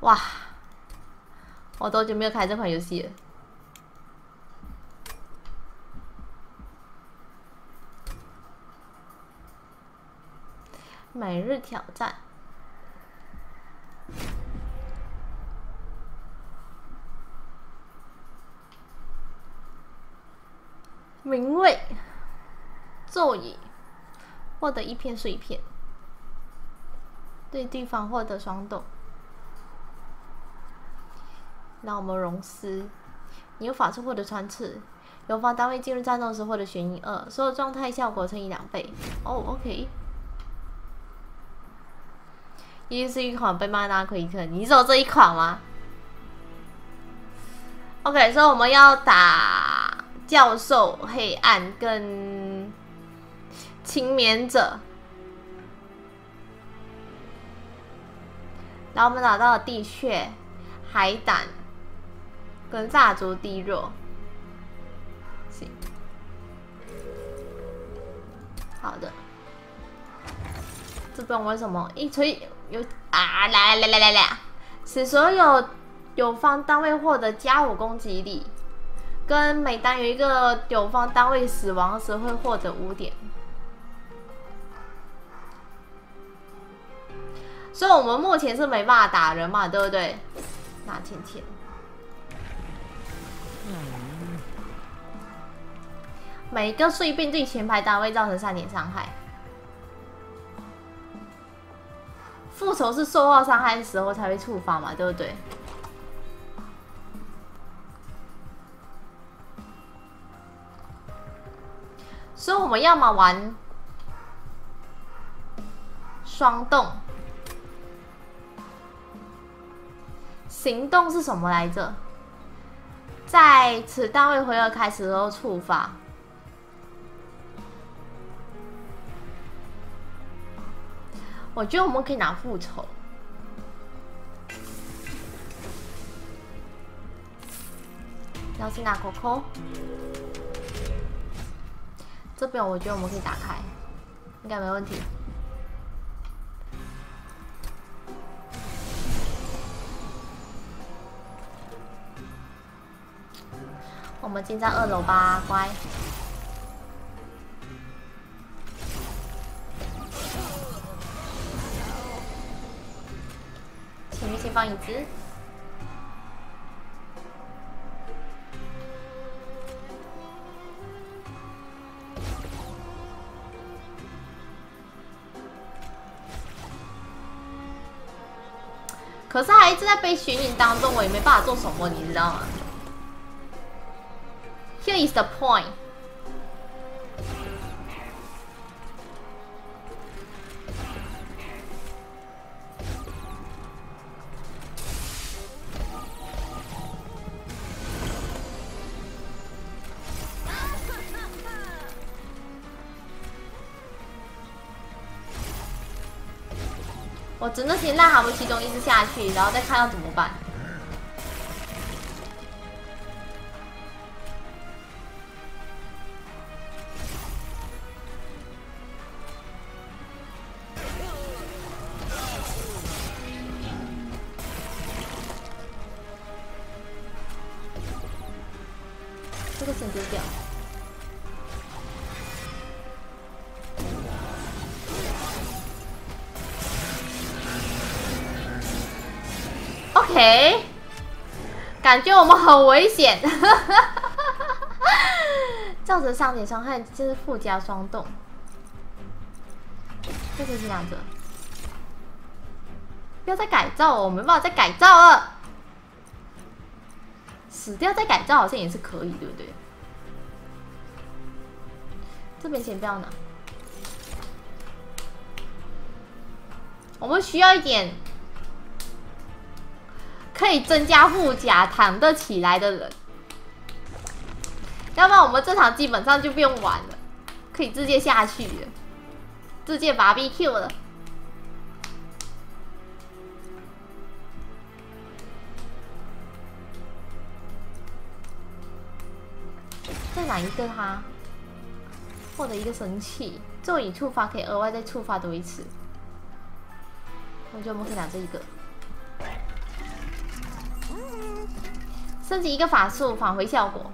哇，我多久没有开这款游戏了？每日挑战。 名位，座椅，获得1片碎片，对对方获得双动。让我们融丝，你有法术获得穿刺，友方单位进入战斗时获得眩晕2，所有状态效果乘以2倍。哦 ，OK。又是一款被曼纳奎克，你只有这一款吗 ？OK， 所以我们要打。 教授、黑暗跟青眠者，然后我们拿到了地穴、海胆跟蜡烛低弱。行，好的。这边为什么一锤有啊？来，使所有友方单位获得+5攻击力。 跟每当有一个友方单位死亡时，会获得5点。所以我们目前是没办法打人嘛，对不对？拿钱。每个碎片对全排单位造成3点伤害。复仇是受到伤害的时候才会触发嘛，对不对？ 所以我们要么玩双动，行动是什么来着？在此单位回合开始后触发。我觉得我们可以拿复仇。然后是拿 Coco。 这边我觉得我们可以打开，应该没问题。我们进在2楼吧，乖。前面先放一只。 可是他一直在被眩晕当中，我也没办法做什么，你知道吗 ？Here is the point。我只能先让他们其中一只下去，然后再看要怎么办。这个先丢掉。 OK， 感觉我们很危险，造成3点伤害，这是附加双动，这就是2者。不要再改造了，我没办法再改造了，死掉再改造好像也是可以，对不对？这边先不要拿，我们需要一点。 可以增加护甲躺得起来的人，要不然我们这场基本上就不用玩了，可以直接下去了，直接 BBQ 了。再拿一个他，获得1个神器，座椅触发可以额外再触发多1次。我觉得我们可以拿这一个。 升级一个法术，返回效果。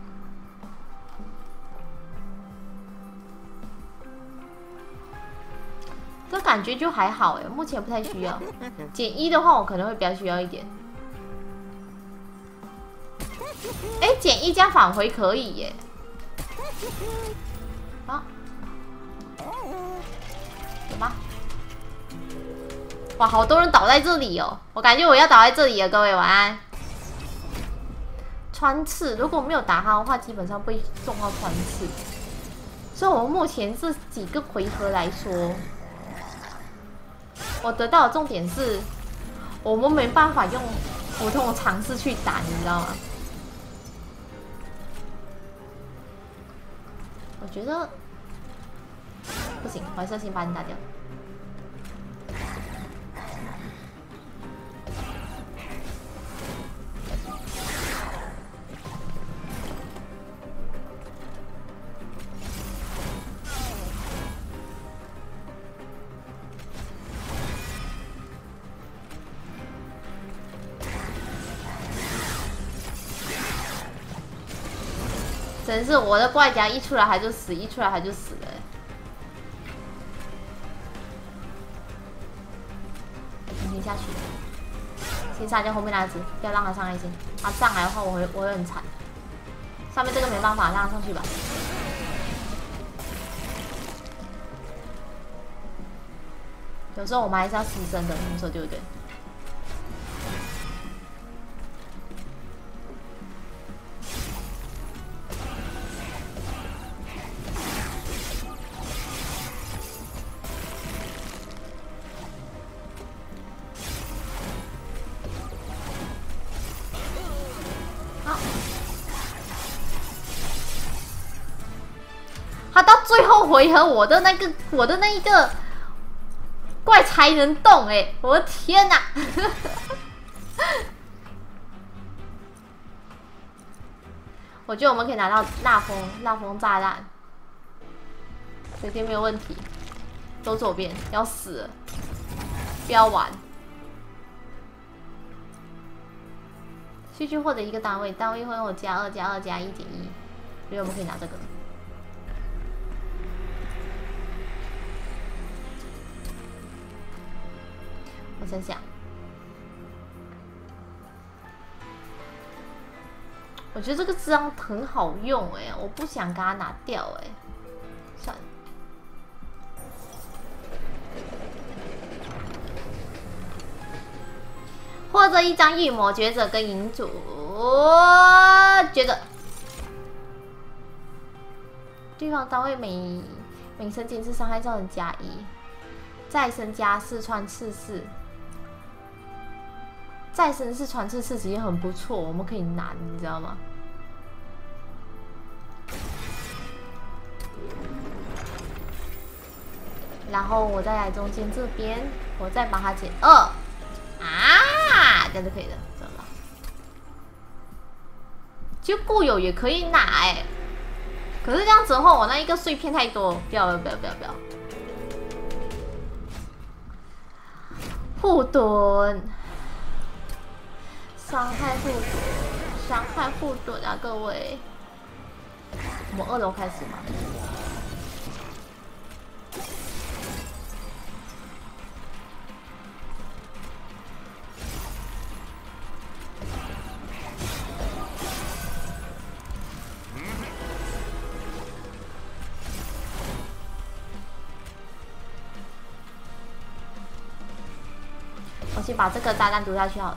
这感觉就还好哎，目前不太需要。减1的话，我可能会比较需要一点。哎，减1加返回可以耶。啊，有吗？哇，好多人倒在这里哦！我感觉我要倒在这里了，各位晚安。穿刺，如果没有打他的话，基本上不会中到穿刺。所以我目前这几个回合来说，我得到的重点是，我们没办法用普通的尝试去打，你知道吗？我觉得不行，我还是要先把你打掉。真是我的怪甲一出来他就死，一出来他就死了。先下去，先杀掉后面那只，不要让他上来先。他上来的话，我会很惨。上面这个没办法，让他上去吧。有时候我们还是要牺牲的，你说对不对？最后回合我的那一个怪才能动哎！我的天哪！我觉得我们可以拿到蜡封炸弹，这边没有问题。走左边，要死了，不要玩。继续获得一个单位，单位会有+2+2+1减1，所以我们可以拿这个。我想想，我觉得这个章很好用哎，我不想给它拿掉哎，算了。或者一张御魔觉者跟银主觉者，对方单位每升减次伤害造成+1，再升+4穿刺4。再生是传刺刺其实很不错，我们可以拿，你知道吗？然后我再来中间这边，我再把它减2啊，这样就可以了，知道吗？就固有也可以拿哎，可是这样子的话，我那一个碎片太多，不要！护盾。伤害护盾啊，各位！我们2楼开始吗？我先把这个炸弹丢下去好了。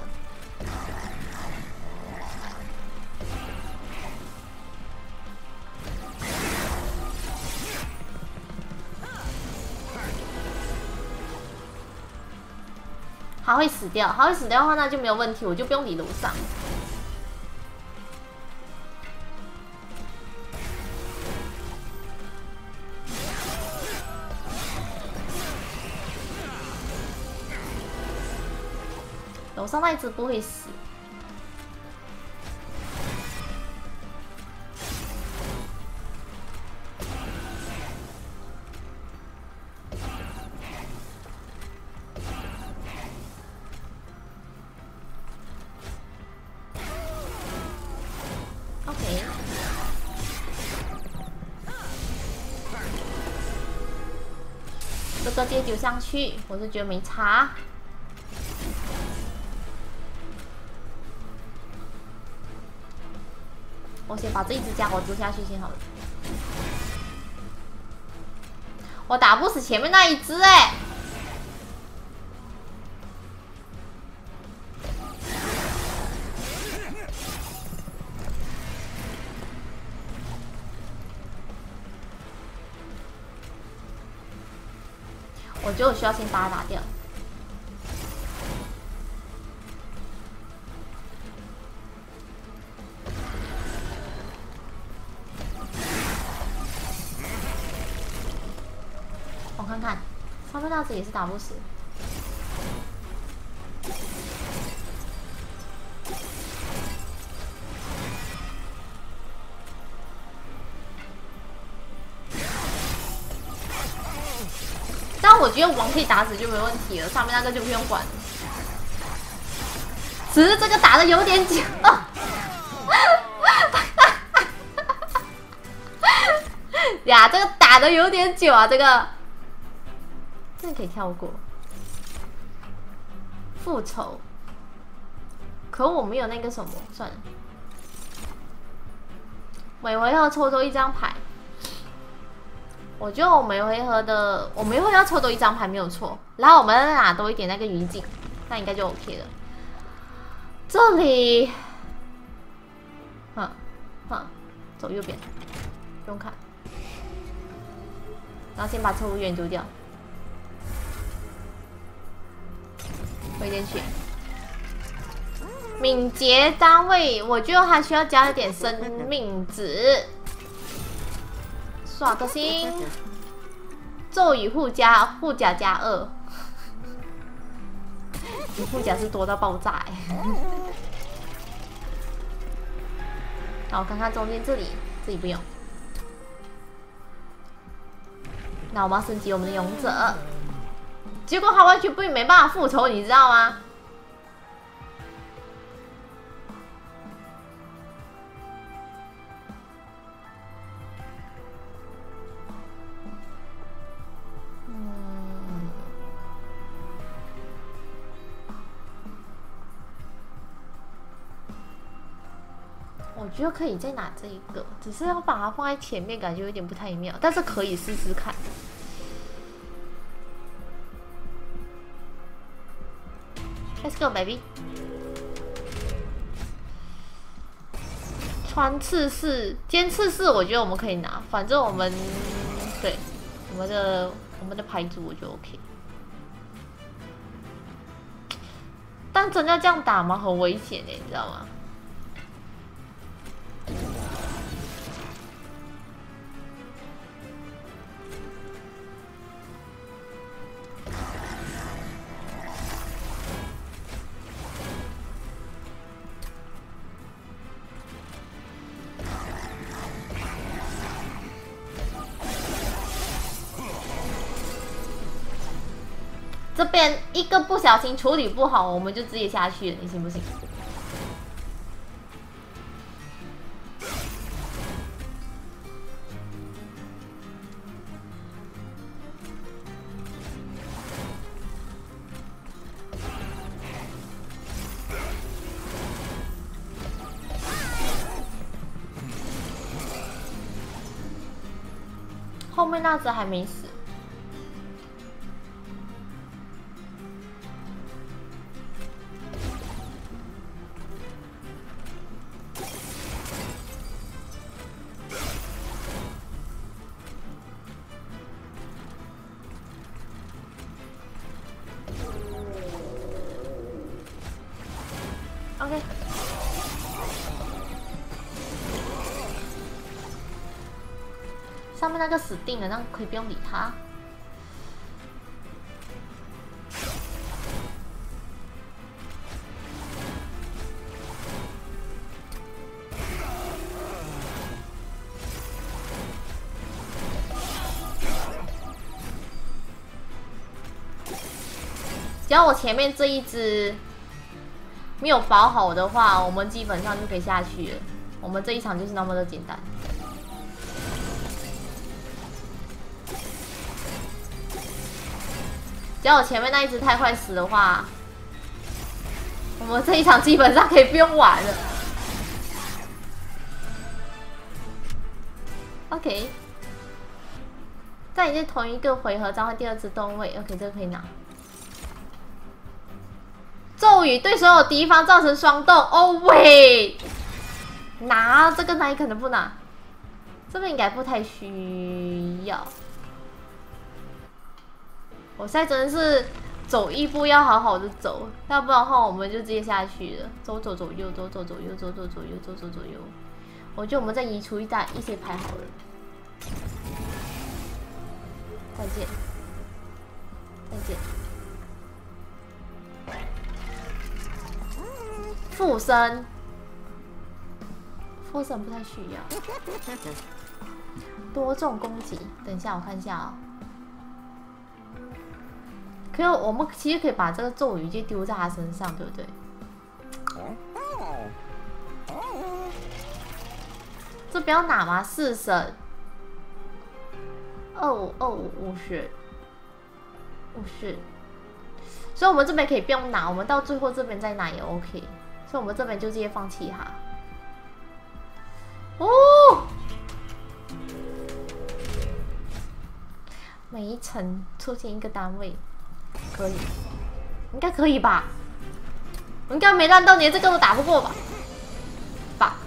他会死掉，他会死掉的话，那就没有问题，我就不用理楼上。楼上那一只不会死。 这个直接丢上去，我是觉得没差。我先把这一只家伙丢下去先好了。我打不死前面那一只哎、我觉得我需要先把它打掉。我看看，上面那只也是打不死。但我觉得王可以打死就没问题了，上面那个就不用管了。只是这个打的有点久。呀，这个打的有点久啊，这个可以跳过。复仇，可我没有那个什么，算了。每回合抽多一张牌。我觉得我每回合要抽多一张牌没有错，然后我们再拿多一点那个余烬，那应该就 OK 了。这里，走右边，不用看，然后先把抽物员丢掉，回点血。敏捷单位，我觉得还需要加一点生命值。耍个心，咒语护甲加2，你护甲是多到爆炸哎！那我看看中间这里不用。那我们要升级我们的勇者，结果他完全没办法复仇，你知道吗？我觉得可以再拿这一个，只是要把它放在前面，感觉有点不太妙，但是可以试试看。Let's go, baby！ 穿刺式、尖刺式，我觉得我们可以拿，反正我们对我们的牌组我就 OK。但真的这样打吗？很危险你知道吗？这边一个不小心处理不好，我们就直接下去了，你信不信？后面那只还没死。OK， 上面那个死定了，那可以不用理他。只要我前面这一只没有保好的话，我们基本上就可以下去了。我们这一场就是那么的简单。 只要我前面那一只太快死的话，我们这一场基本上可以不用玩了。OK， 在已经同一个回合召唤第二只动位 ，OK， 这个可以拿。咒语对所有敌方造成双动。哦喂，拿这个哪里可能不拿？这边应该不太需要。我现在真的是走一步要好好的走，要不然的话我们就接下去了。走左右，走左右，走左右，走左右。我觉得我们再移出一些牌好了。再见，再见。附身，附身不太需要。多重攻击，等一下我看一下哦。可是我们其实可以把这个咒语就丢在他身上，对不对？这不要拿吗？4神，252550，所以我们这边可以不用拿，我们到最后这边再拿也 OK。所以我们这边就直接放弃它。哦，每一层出现一个单位，可以，应该可以吧？我应该没烂到连这个都打不过吧？吧。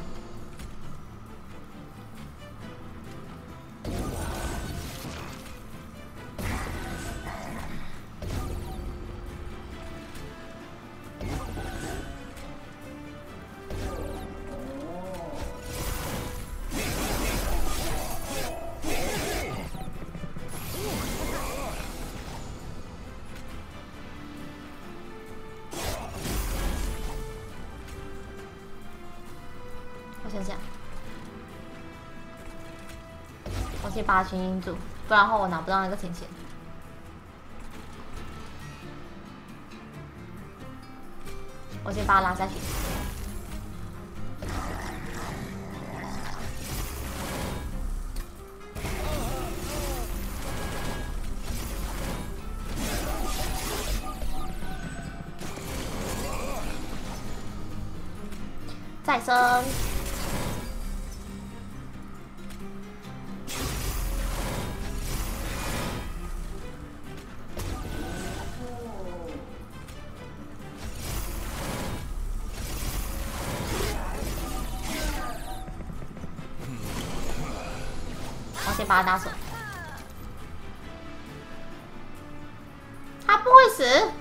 我想想，我先把它群引住，不然的话我拿不到那个钱。我先把它拉下去。再生。我先把他打死。他不会死。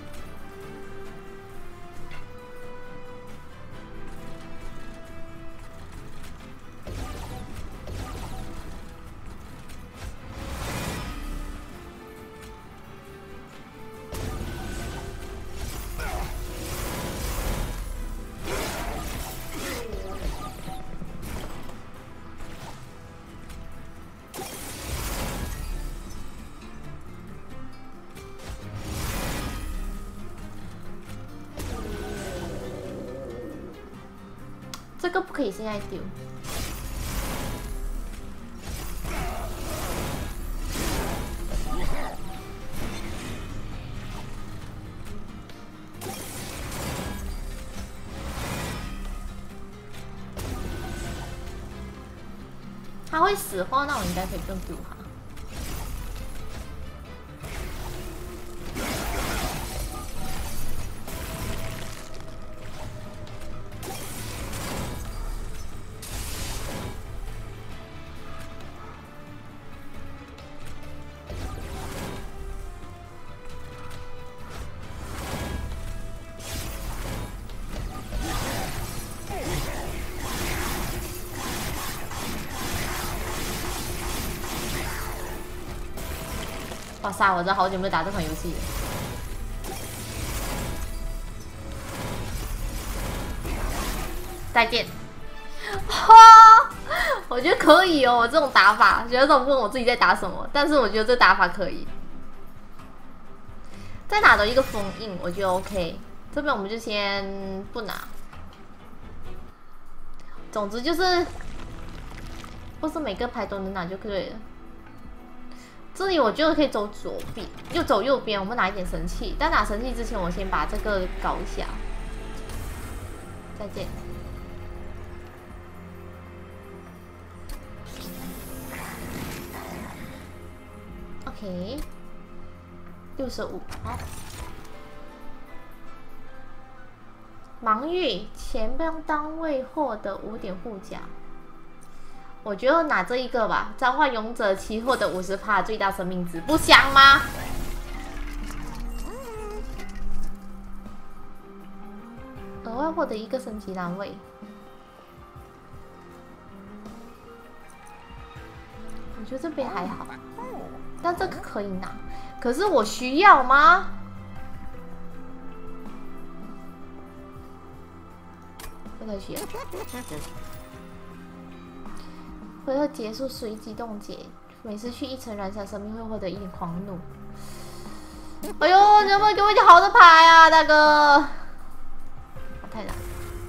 这个不可以现在丢。他会死话，那我应该可以不用丢他。哇塞！我真的好久没有打这款游戏了。再见。哈，我觉得可以哦，我这种打法，觉得这种问我自己在打什么，但是我觉得这打法可以。再拿到一个封印，我觉得 OK。这边我们就先不拿。总之就是，不是每个牌都能拿就可以了。 这里我觉得可以走左边，又走右边。我们拿一点神器，但拿神器之前，我先把这个搞一下。再见。OK， 65，好。盲域前方单位获得5点护甲。我觉得拿这一个吧，召唤勇者期获得50%最大生命值，不香吗？额外获得1个升级栏位。我觉得这边还好，但这个可以拿。可是我需要吗？不太需要。回合结束随机冻结，每次去1层燃烧生命会获得1点狂怒。哎呦，能不能给我一点好的牌啊，大哥？太难。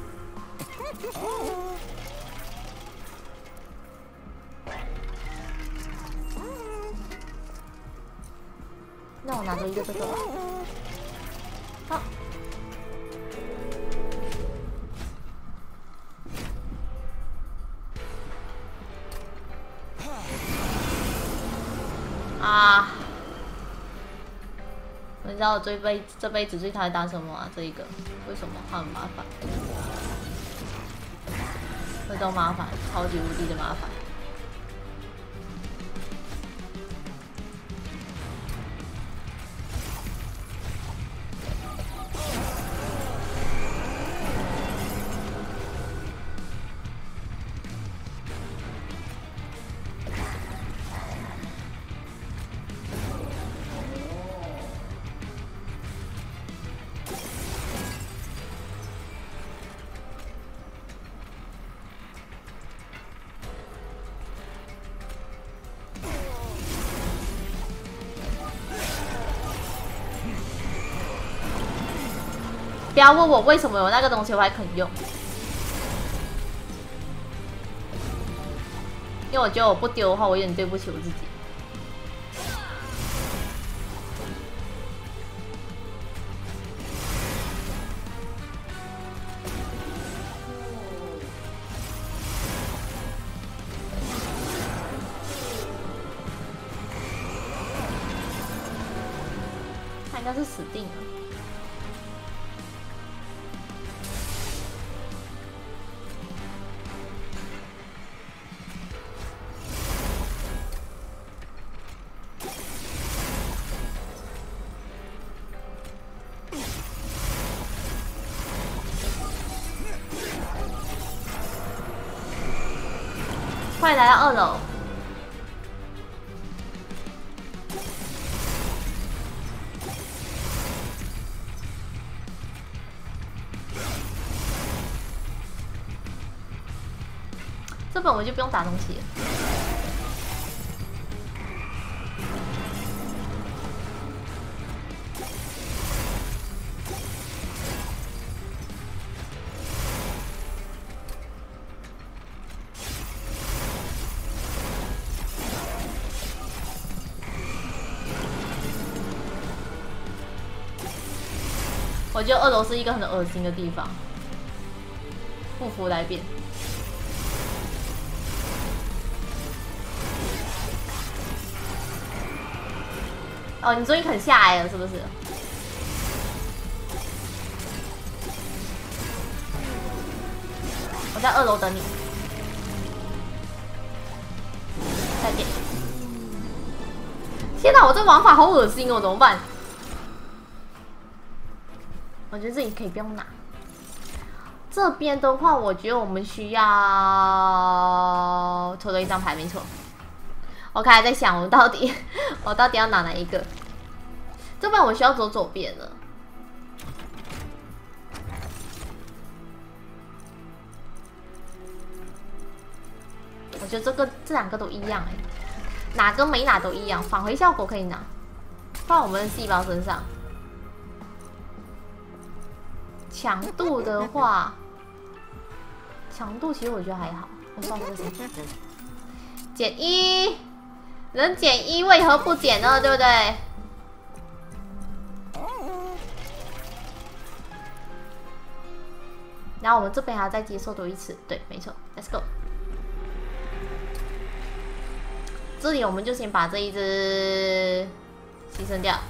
那我拿着一个这个吧。好。啊！你知道我这辈子最讨厌打什么啊？这一个为什么？它很麻烦，这都麻烦，超级无敌的麻烦。不要问我为什么有那个东西我还肯用，因为我觉得我不丢的话，我有点对不起我自己。他应该是死定了。欢迎来到2楼。这本我就不用打东西了。我觉得2楼是一个很恶心的地方。不服来辩。哦，你终于肯下来了，是不是？我在2楼等你。再见。天哪，我这玩法好恶心哦，怎么办？我觉得这里可以不用拿。这边的话，我觉得我们需要抽到1张牌，没错。我刚才在想，我到底要拿哪一个？这边我需要走左边了。我觉得这2个都一样哪跟没拿都一样，返回效果可以拿，放我们的细胞身上。强度的话，强度其实我觉得还好，我放这些。减1， 人减1为何不减2，对不对？然后我们这边还要再接受多一次，对，没错 ，Let's go。这里我们就先把这一只牺牲掉，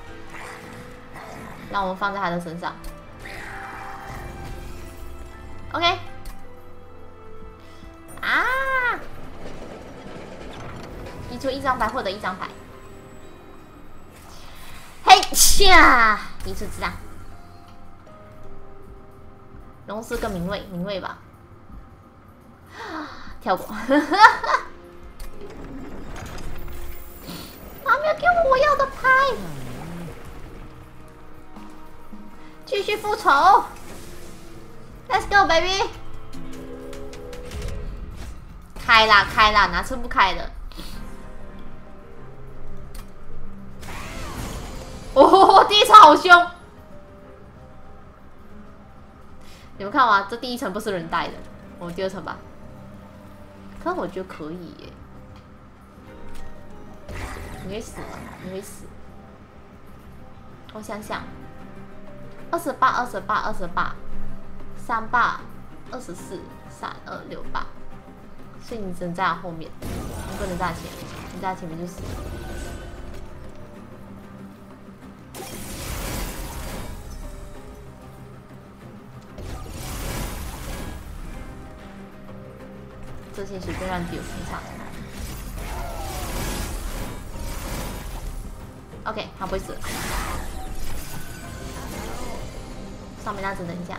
让我们放在他的身上。OK。啊！移出1张牌，获得1张牌。嘿呀！移出这张。龙狮跟明卫吧。跳过。他没有给我要的牌，继续复仇 ，Let's go baby！ 开啦，哪次不开的？哦，第一层好凶！你们看吗？这第1层不是人带的，我们第2层吧。可是我觉得可以耶。你会死吗？你会死。我想想，28、28、28、38、24、3268，所以你只能在他后面，你不能在他前面，你在他前面就死了。这些随便乱丢身上。OK， 他不会死。上面那只等一下。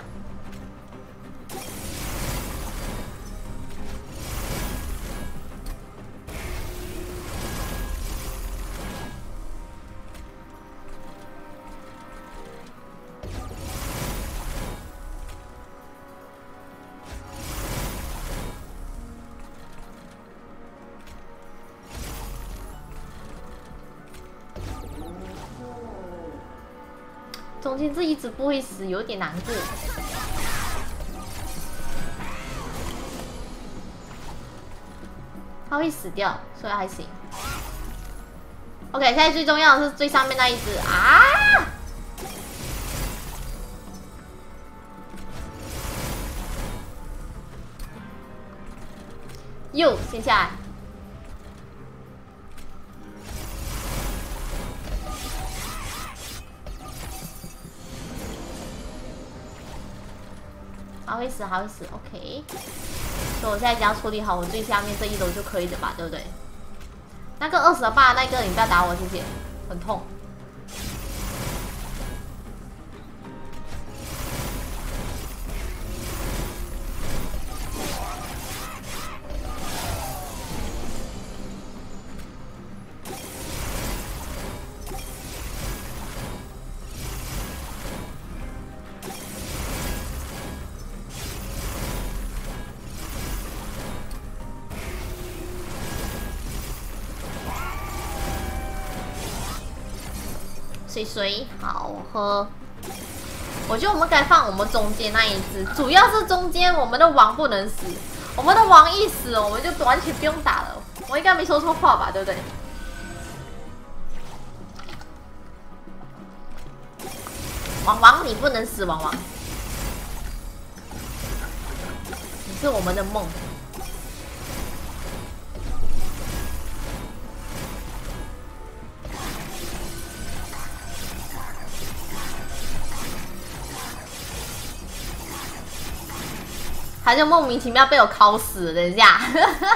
中间这一只不会死，有点难过。他会死掉，所以还行。OK， 现在最重要的是最上面那一只啊！又先下来。还会死，还会死 ，OK。所以我现在只要处理好我最下面这一楼就可以了吧，对不对？那个28那个，你不要打我，谢谢，很痛。水好喝，我觉得我们该放我们中间那一只，主要是中间我们的王不能死，我们的王一死，我们就完全不用打了。我应该没说错话吧，对不对？王你不能死，王，你是我们的梦。他就莫名其妙被我敲死了，等一下，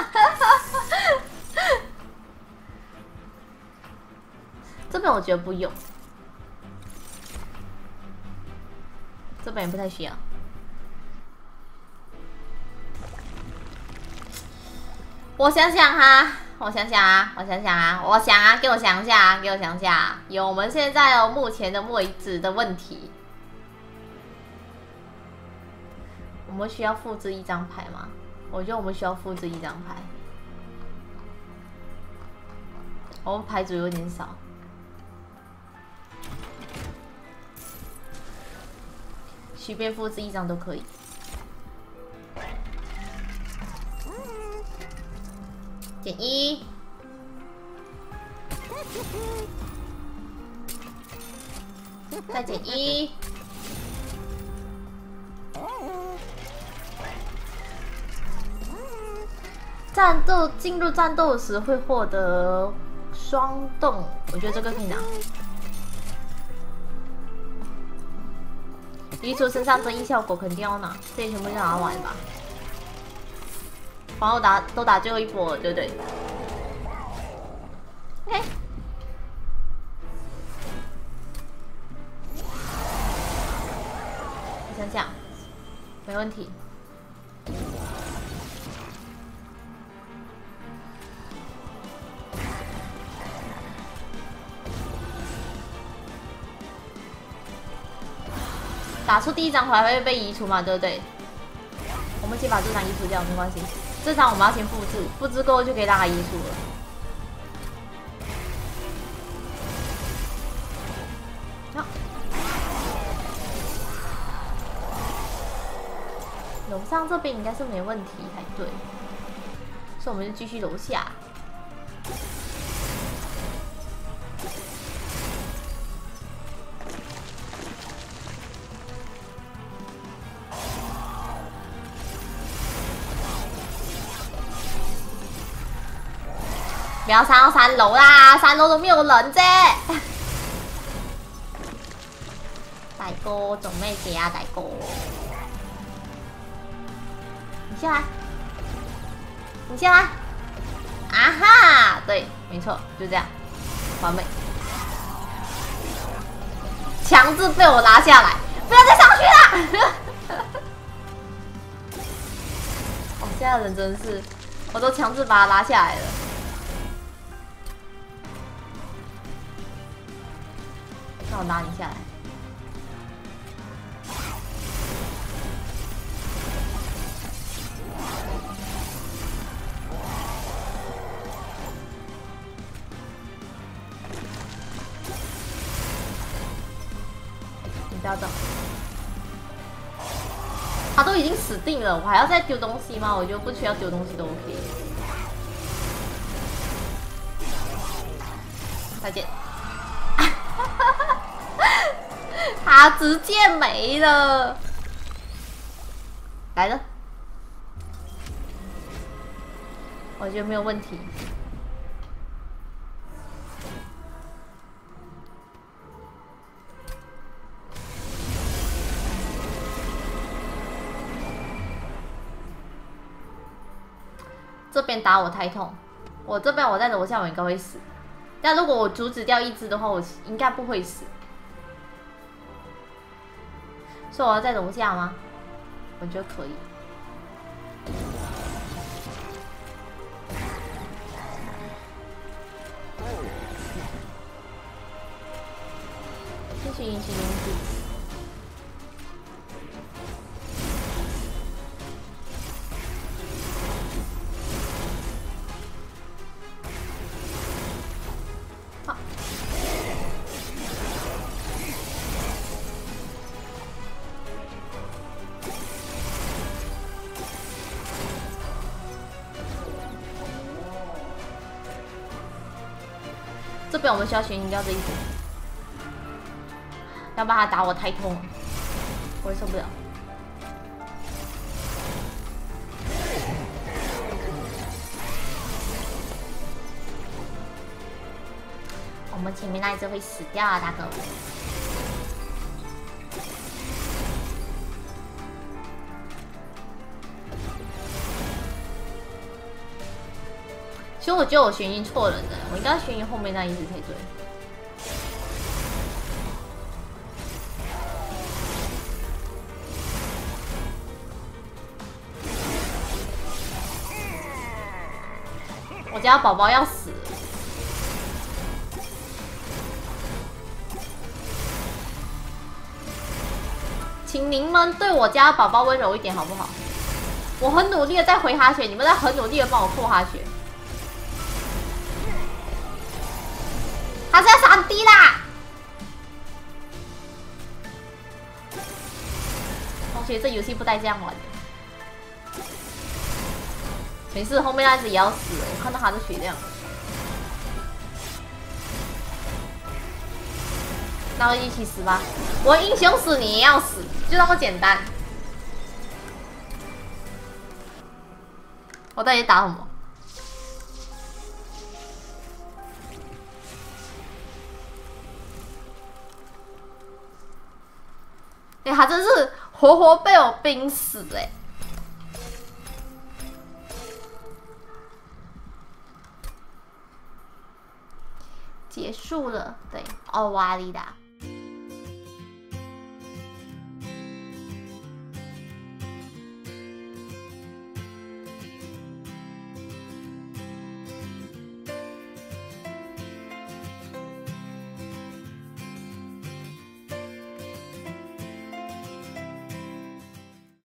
这边我觉得不用，这边也不太需要。我想想哈，我想啊，给我想一下，有我们现在目前的位置的问题。我们需要复制1张牌吗？我觉得我们需要复制1张牌。我们牌组有点少，随便复制1张都可以。减1， 再减1。战斗进入战斗时会获得双动，我觉得这个可以拿。移除身上增益效果肯定要拿，这些全部就拿完吧。反正都打最后一波了，对不对？哎，我想想，没问题。打出第一张牌会被移除嘛，对不对？我们先把这张移除掉，没关系。这张我们要先复制，复制过后就可以让它移除了。好，楼上这边应该是没问题才对，所以我们就继续楼下。不要上到3楼啦，3楼都没有人啫。大哥，做咩事啊，大哥？你下来，你下来。啊哈，对，没错，就这样，完美。强制被我拉下来，不要再上去了。哦，现在人真是，我都强制把他拉下来了。那我拉你下来。你不要动。他都已经死定了，我还要再丢东西吗？我觉得不需要丢东西都 OK。再见。他直接没了，来了，我觉得没有问题。这边打我太痛，我这边我在楼下我应该会死，但如果我阻止掉一只的话，我应该不会死。所以我要在楼下吗？我觉得可以。继续引起攻击。好。这边我们需要悬疑掉这一组，要不然他打我太痛了，我会受不了。我们前面那一只会死掉啊，大哥。其实我觉得我悬疑错人了，我应该悬疑后面那一只才对。我家宝宝要死了，请您们对我家宝宝温柔一点好不好？我很努力的在回哈血，你们在很努力的帮我破哈血。他是要3D 啦！同学，这游戏不带这样玩的。没事，后面那只也要死了，我看到他的血量。 那我一起死吧！我英雄死你也要死，就那么简单。我到底打什么？哎、他真是活活被我冰死哎、结束了，对，哦，瓦里达。